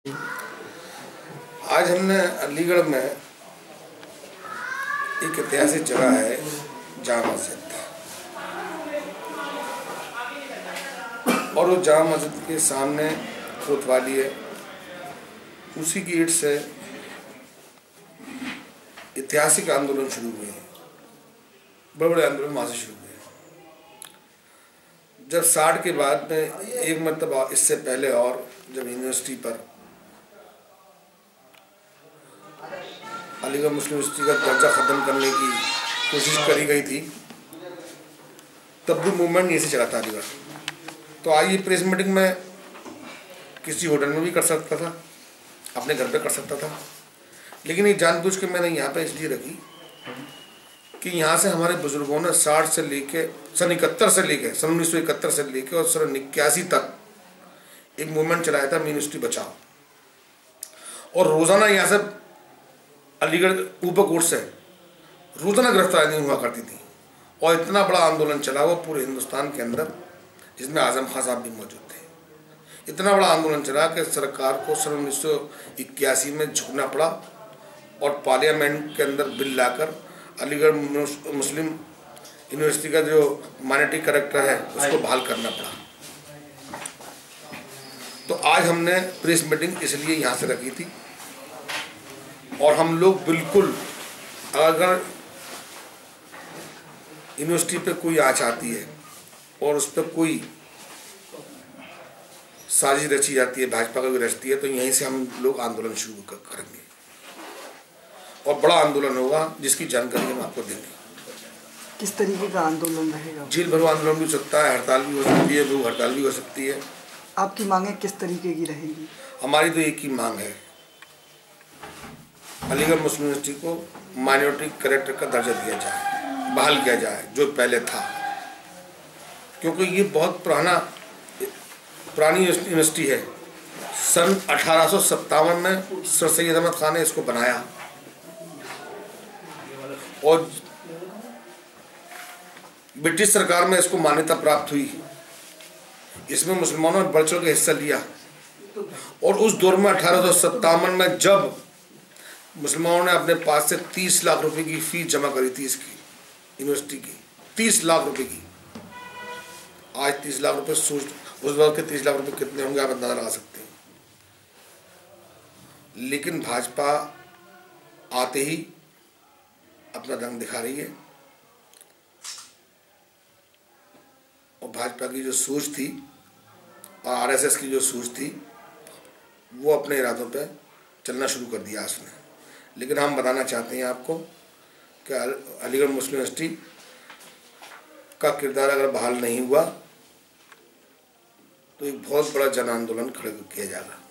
आज हमने अलीगढ़ में एक ऐतिहासिक जगह है जामा मस्जिद, और वो जामा मस्जिद के सामने कोतवाली है, उसी गेट से ऐतिहासिक आंदोलन शुरू हुए हैं। बड़े बड़े आंदोलन वहाँ से शुरू हुए हैं। जब 60 के बाद में एक मतलब इससे पहले और जब यूनिवर्सिटी पर अलीगढ़ मुस्लिम यूनिवर्सिटी का दर्जा ख़त्म करने की कोशिश करी गई थी, तब भी मूवमेंट यहीं से चला था अलीगढ़। तो आज ये प्रेस मीटिंग में किसी होटल में भी कर सकता था, अपने घर पे कर सकता था, लेकिन ये जानबूझ के मैंने यहाँ पे इसलिए रखी कि यहाँ से हमारे बुजुर्गों ने 60 से लेके सन 1971 से लेके और सन 81 तक एक मूवमेंट चलाया था, यूनिवर्सिटी बचाओ। और रोज़ाना यहाँ से अलीगढ़ ऊपर कोर्ट से रोज़ाना गिरफ्तारी हुआ करती थी, और इतना बड़ा आंदोलन चला वो पूरे हिंदुस्तान के अंदर, जिसमें आज़म खान साहब भी मौजूद थे। इतना बड़ा आंदोलन चला कि सरकार को सन 1981 में झुकना पड़ा और पार्लियामेंट के अंदर बिल लाकर अलीगढ़ मुस्लिम यूनिवर्सिटी का जो माइनॉरिटी करेक्टर है उसको बहाल करना पड़ा। तो आज हमने प्रेस मीटिंग इसलिए यहाँ से रखी थी, और हम लोग बिल्कुल, अगर यूनिवर्सिटी पे कोई आँच आती है और उस पर कोई साजिश रची जाती है, भाजपा का भी रचती है, तो यहीं से हम लोग आंदोलन शुरू करेंगे, और बड़ा आंदोलन होगा जिसकी जानकारी हम आपको देंगे। किस तरीके का आंदोलन रहेगा? जेल भरो आंदोलन भी हो सकता है, हड़ताल भी हो सकती है, भूख हड़ताल भी हो सकती है। आपकी मांगें किस तरीके की रहेगी? हमारी तो एक ही मांग है, अलीगढ़ मुस्लिम यूनिवर्सिटी को माइनॉरिटी करेक्टर का दर्जा दिया जाए, बहाल किया जाए जो पहले था, क्योंकि ये बहुत पुरानी यूनिवर्सिटी है। सन 1857 में सर सैयद अहमद खान ने इसको बनाया, और ब्रिटिश सरकार में इसको मान्यता प्राप्त हुई। इसमें मुसलमानों ने बढ़ चढ़ के हिस्सा लिया, और उस दौर में 1857 में जब मुसलमानों ने अपने पास से 30 लाख रुपए की फीस जमा करी थी इसकी यूनिवर्सिटी की, 30 लाख रुपए की। आज 30 लाख रुपए सोच, उस वक्त के 30 लाख रुपए कितने होंगे आप अंदाजा लगा सकते हैं। लेकिन भाजपा आते ही अपना दंग दिखा रही है, और भाजपा की जो सोच थी और आरएसएस की जो सोच थी वो अपने इरादों पे चलना शुरू कर दिया उसने। लेकिन हम बताना चाहते हैं आपको कि अलीगढ़ मुस्लिम यूनिवर्सिटी का किरदार अगर बहाल नहीं हुआ तो एक बहुत बड़ा जन आंदोलन खड़ा किया जाएगा।